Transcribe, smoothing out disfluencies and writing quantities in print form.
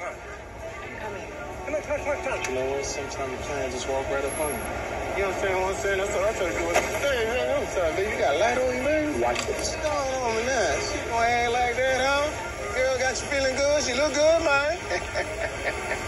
Coming. Come on, talk. You know what? Sometimes the plan just walk right up on me. You understand what I'm saying? That's what I'm trying to do. Hey, man, I'm trying to do. You got a light on you, man? Watch this. What's going on with that? She gonna act like that, huh? Girl got you feeling good? She look good, man.